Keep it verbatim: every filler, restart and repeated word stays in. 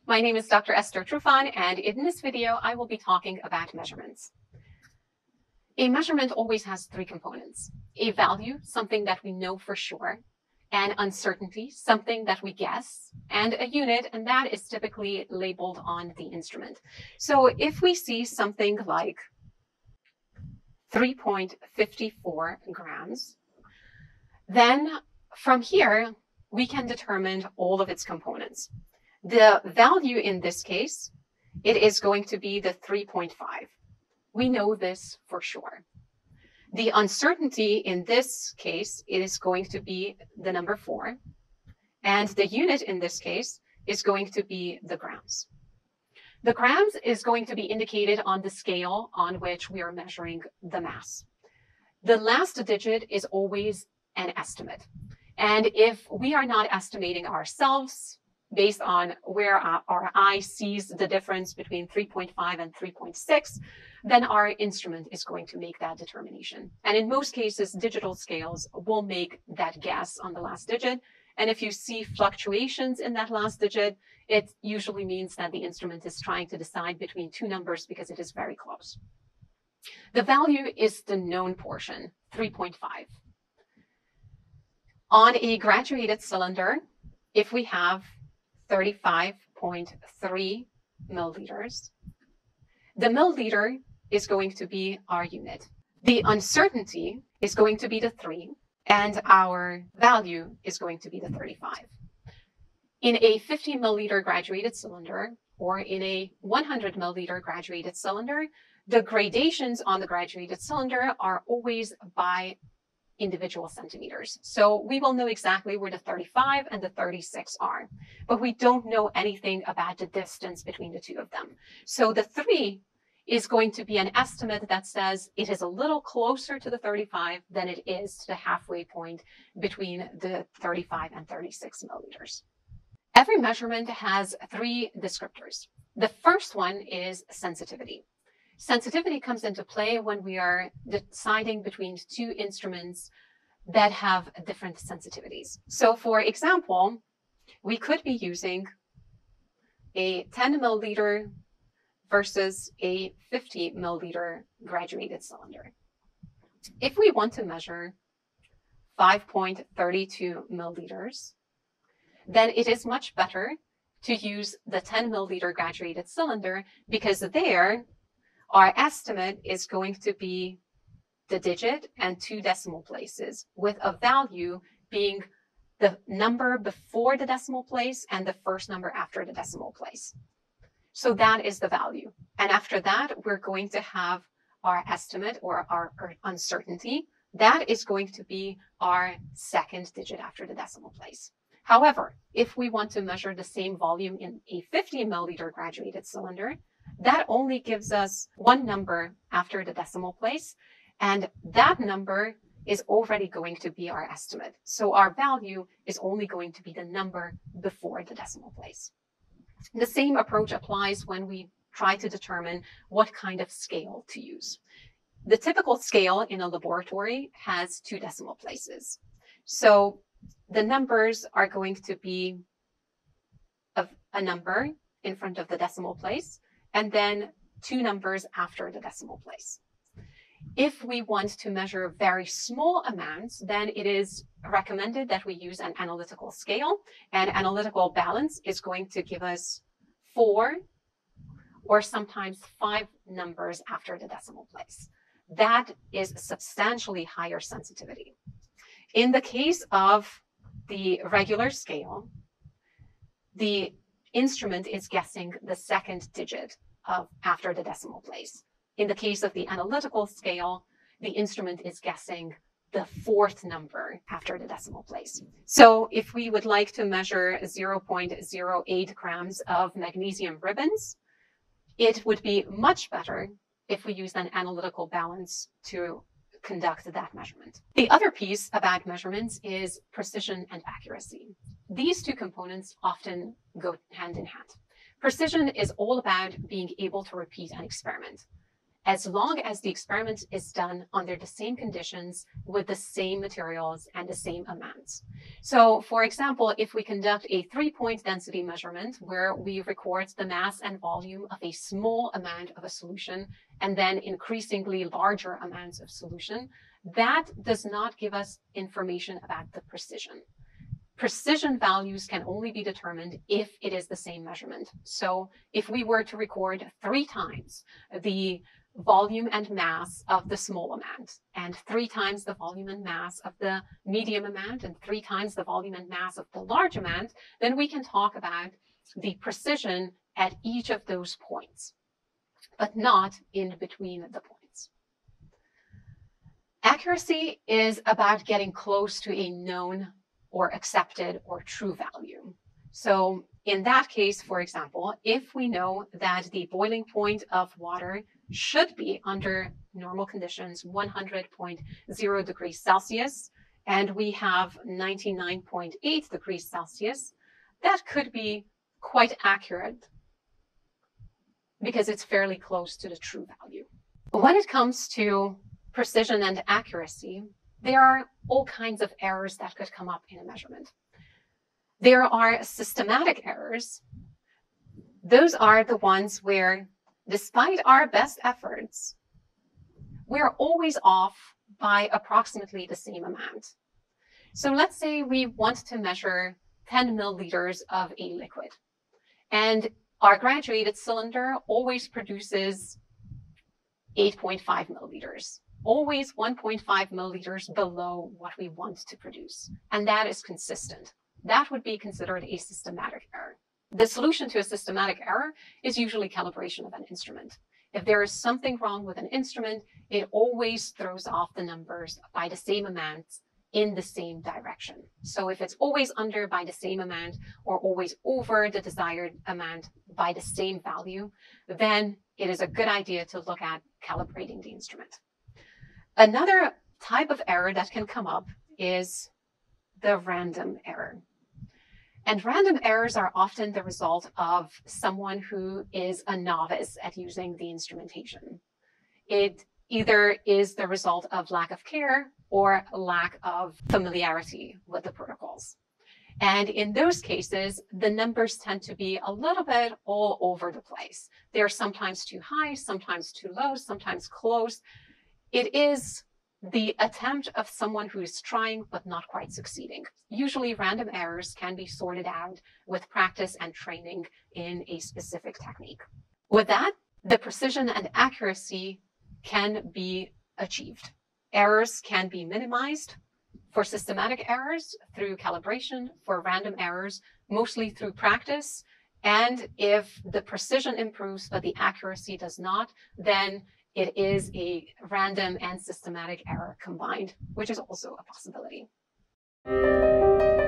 My name is Doctor Esther Trufan, and in this video, I will be talking about measurements. A measurement always has three components: a value, something that we know for sure; an uncertainty, something that we guess; and a unit, and that is typically labeled on the instrument. So if we see something like three point five four grams, then from here, we can determine all of its components. The value in this case, it is going to be the three point five. We know this for sure. The uncertainty in this case, it is going to be the number four. And the unit in this case is going to be the grams. The grams is going to be indicated on the scale on which we are measuring the mass. The last digit is always an estimate. And if we are not estimating ourselves based on where our, our eye sees the difference between three point five and three point six, then our instrument is going to make that determination. And in most cases, digital scales will make that guess on the last digit. And if you see fluctuations in that last digit, it usually means that the instrument is trying to decide between two numbers because it is very close. The value is the known portion, three point five. On a graduated cylinder, if we have thirty-five point three milliliters, the milliliter is going to be our unit. The uncertainty is going to be the three, and our value is going to be the thirty-five. In a fifty milliliter graduated cylinder, or in a one hundred milliliter graduated cylinder, the gradations on the graduated cylinder are always by individual centimeters. So we will know exactly where the thirty-five and the thirty-six are, but we don't know anything about the distance between the two of them. So the three is going to be an estimate that says it is a little closer to the thirty-five than it is to the halfway point between the thirty-five and thirty-six milliliters. Every measurement has three descriptors. The first one is sensitivity. Sensitivity comes into play when we are deciding between two instruments that have different sensitivities. So for example, we could be using a ten milliliter versus a fifty milliliter graduated cylinder. If we want to measure five point three two milliliters, then it is much better to use the ten milliliter graduated cylinder, because there our estimate is going to be the digit and two decimal places, with a value being the number before the decimal place and the first number after the decimal place. So that is the value. And after that, we're going to have our estimate, or our, our uncertainty. That is going to be our second digit after the decimal place. However, if we want to measure the same volume in a fifty milliliter graduated cylinder, that only gives us one number after the decimal place, and that number is already going to be our estimate. So our value is only going to be the number before the decimal place. The same approach applies when we try to determine what kind of scale to use. The typical scale in a laboratory has two decimal places. So the numbers are going to be of a number in front of the decimal place, and then two numbers after the decimal place. If we want to measure very small amounts, then it is recommended that we use an analytical scale. And analytical balance is going to give us four or sometimes five numbers after the decimal place. That is substantially higher sensitivity. In the case of the regular scale, the instrument is guessing the second digit of after the decimal place. In the case of the analytical scale, the instrument is guessing the fourth number after the decimal place. So if we would like to measure zero point zero eight grams of magnesium ribbons, it would be much better if we used an analytical balance to conduct that measurement. The other piece about measurements is precision and accuracy. These two components often go hand in hand. Precision is all about being able to repeat an experiment. as long as the experiment is done under the same conditions with the same materials and the same amounts. So, for example, if we conduct a three-point density measurement where we record the mass and volume of a small amount of a solution and then increasingly larger amounts of solution, that does not give us information about the precision. Precision values can only be determined if it is the same measurement. So if we were to record three times the volume and mass of the small amount, and three times the volume and mass of the medium amount, and three times the volume and mass of the large amount, then we can talk about the precision at each of those points, but not in between the points. Accuracy is about getting close to a known or accepted or true value. So in that case, for example, if we know that the boiling point of water should be under normal conditions one hundred point zero degrees Celsius, and we have ninety-nine point eight degrees Celsius, that could be quite accurate because it's fairly close to the true value. When it comes to precision and accuracy, there are all kinds of errors that could come up in a measurement. There are systematic errors. Those are the ones where, despite our best efforts, we're always off by approximately the same amount. So let's say we want to measure ten milliliters of a liquid, and our graduated cylinder always produces eight point five milliliters, always one point five milliliters below what we want to produce. And that is consistent. That would be considered a systematic error. The solution to a systematic error is usually calibration of an instrument. If there is something wrong with an instrument, it always throws off the numbers by the same amounts in the same direction. So if it's always under by the same amount or always over the desired amount by the same value, then it is a good idea to look at calibrating the instrument. Another type of error that can come up is the random error. And random errors are often the result of someone who is a novice at using the instrumentation. It either is the result of lack of care or lack of familiarity with the protocols. And in those cases, the numbers tend to be a little bit all over the place. They're sometimes too high, sometimes too low, sometimes close. It is the attempt of someone who is trying but not quite succeeding. Usually random errors can be sorted out with practice and training in a specific technique. With that, the precision and accuracy can be achieved. Errors can be minimized for systematic errors through calibration, for random errors, mostly through practice. And if the precision improves but the accuracy does not, then it is a random and systematic error combined, which is also a possibility.